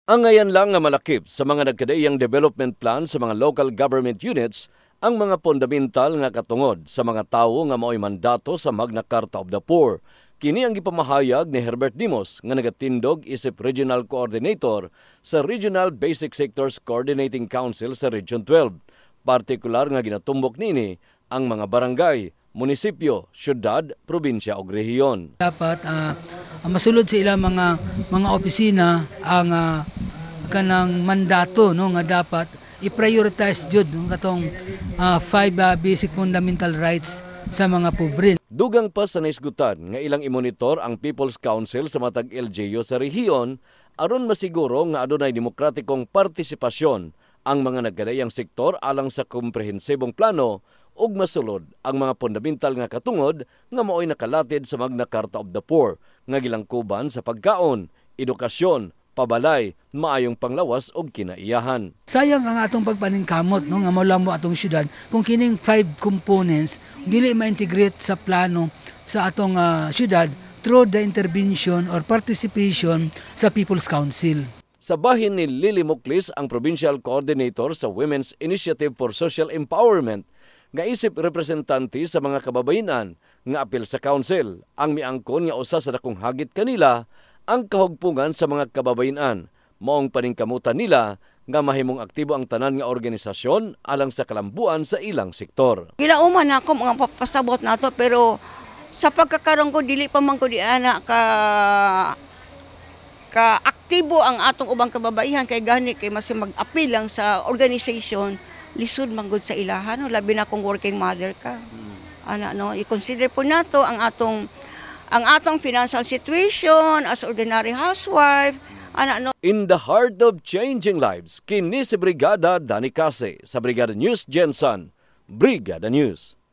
Ang ngayon lang nga malakip sa mga nagkadaiyang development plan sa mga local government units ang mga fundamental nga katungod sa mga tawo nga mao'y mandato sa Magna Carta of the Poor. Kini ang gipamahayag ni Herbert Dimos nga nagatindog isip Regional Coordinator sa Regional Basic Sectors Coordinating Council sa Region 12. Partikular nga ginatumbok nini ang mga barangay, munisipyo, syudad, probinsya o rehiyon. Dapat masulod sa ilang mga opisina ang kanang mandato no nga dapat i-prioritize jud no katong 5 basic fundamental rights sa mga pobre. Dugang pa sa naisgutan nga ilang imonitor ang People's Council sa matag LGU sa rehiyon aron masiguro nga adunay demokratikong partisipasyon ang mga nagkadaiyang sektor alang sa komprehensibong plano ug masulod ang mga fundamental nga katungod nga mao'y nakalatid sa Magna Carta of the Poor nga gilangkuban sa pagkaon, edukasyon, pabalay, maayong panglawas ug kinaiyahan. Sayang ang atong pagpaningkamot no nga mao mo atong syudad kung kining 5 components dili ma-integrate sa plano sa atong syudad through the intervention or participation sa People's Council. Sa bahin ni Lily Muklis, ang Provincial Coordinator sa Women's Initiative for Social Empowerment, nga isip representante sa mga kababayenan nga apil sa council, ang miangkon nga usa sa dakong hagit kanila ang kahugpungan sa mga kababayenan. Maong paningkamutan nila nga mahimong aktibo ang tanan nga organisasyon alang sa kalambuan sa ilang sektor. Kilauman ako mga papasabot nato pero sa pagkakaroon ko dili pa man ko di ana ka aktibo ang atong ubang kababaihan kay gani kay mas mag-apil lang sa organization lisod manggod sa ilahan no labi na kung working mother ka. Ana no i-consider po nato ang atong financial situation as ordinary housewife. Ana no. In the heart of changing lives, kini si Brigada Dani Case sa Brigada News Jensen. Brigada News.